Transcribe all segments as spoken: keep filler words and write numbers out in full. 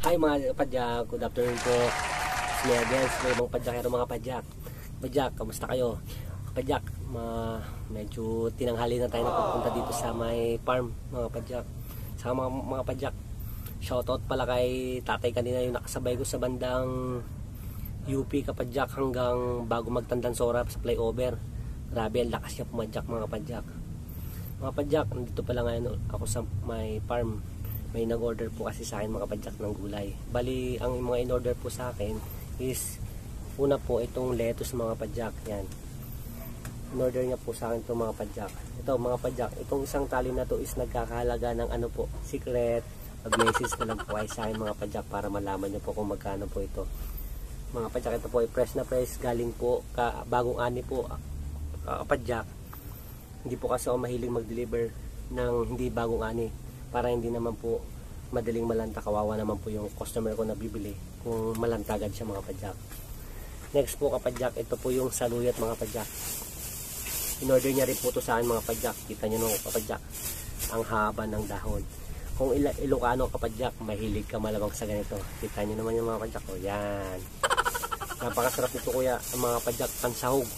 Hi mga padyak, good afternoon po. It's me again, sa ibang padyakero mga padyak. Padyak, kamusta kayo? Padyak, ma medyo tinanghali na tayo na pagpunta dito sa may farm mga padyak. Sa mga, mga padyak, shoutout pala kay tatay kanina yung nakasabay ko sa bandang U P Kapadyak hanggang bago magtandang Sora sa flyover. Grabe, ang lakas niya pumadyak mga padyak. Mga padyak, nandito pala ngayon ako sa may farm. May nag-order po kasi sa akin mga padyak ng gulay. Bali, ang mga in-order po sa akin is una po itong lettuce mga padyak. Yan. In-order niya po sa akin itong mga padyak. Ito mga padyak, itong isang tali na to is nagkakahalaga ng ano po, secret. Mag-message na lang po kayo sa akin mga padyak para malaman niyo po kung magkano po ito. Mga padyak, ito po ay fresh na fresh. Galing po, ka, bagong ani po, uh, padyak. Hindi po kasi ako mahiling mag-deliver ng hindi bagong ani. Para hindi naman po madaling malanta, kawawa naman po yung customer ko na bibili kung malanta agad siya mga padyak. Next po kapadyak, ito po yung saluyot mga padyak. In-order niya rin po ito sa akin mga padyak. Kita nyo nung kapadyak, ang haba ng dahon. Kung ila Ilocano kapadyak, mahilig ka malamang sa ganito. Kita nyo naman yung mga padyak ko. Yan. Napakasarap nito kuya, ang mga padyak, pansahog.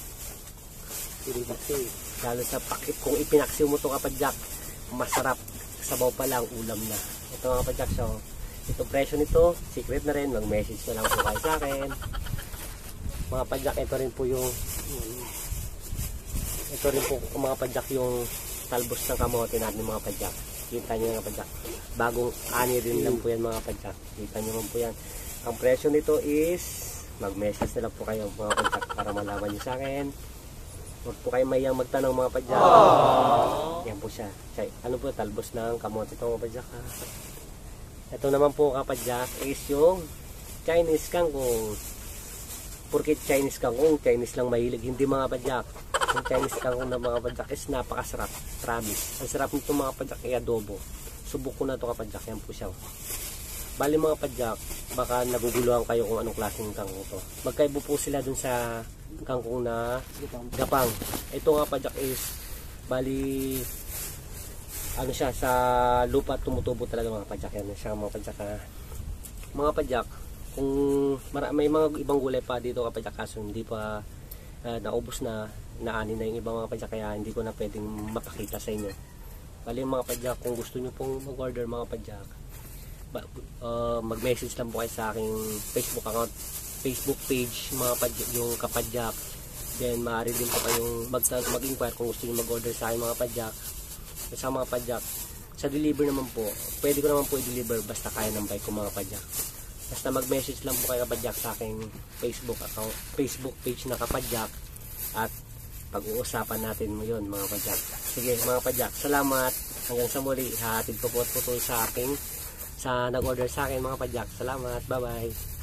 Lalo sa pakit, kung ipinaksiw mo ito kapadyak, masarap. Sabaw pa lang, ulam na. Ito mga padyak, so ito presyo nito, secret na rin, mag-message na lang po kayo sa akin. Mga padyak, ito rin po yung ito rin po mga padyak yung talbos ng kamote natin mga padyak. Kita nyo mga padyak, bagong ani rin lang po yan mga padyak. Kita nyo naman po yan. Ang presyo nito is mag-message na lang po kayo mga padyak para malaman nyo sa akin. Huwag po kayo mayang magtanong mga padyak. Yan po siya. Ano po, talbos ng kamote ito mga padyak ha. Ito naman po kapadyak is yung Chinese kangkong. Porkit Chinese kangkong, Chinese lang mahilig. Hindi mga padyak. Yung Chinese kangkong na mga padyak is napakasarap. Promise. Ang sarap nito mga padyak ay adobo. Subok ko na ito kapadyak. Yan po siya. Bali mga padyak, baka naguguluhan kayo kung anong klaseng kangkong to. Magkaiba po sila dun sa kangkong na gapang. Ito nga padyak is bali ano siya, sa lupa tumutubo talaga mga padyak. Yan siya mga padyak ha. Mga padyak, kung may mga ibang gulay pa dito kapadyak kaso hindi pa uh, naubos na, naani na yung ibang mga padyak kaya hindi ko na pwedeng mapakita sa inyo. Bali mga padyak, kung gusto nyo pong mag-order mga padyak, uh, mag-message lang po kayo sa aking Facebook account, Facebook page mga padyak, yung kapadyak. Then maaari din po kayong mag-inquire kung gusto nyo mag-order sa akin mga padyak. Sa mga padyak, sa deliver naman po, pwede ko naman po i-deliver basta kaya ng bike ko mga padyak. Basta mag-message lang po kayo kapadyak sa aking Facebook account, Facebook page na kapadyak, at pag-uusapan natin mo yun mga padyak. Sige mga padyak, salamat. Hanggang sa muli, hatid ko po po sa aking sa nag-order sa akin mga padyak. Salamat, bye bye.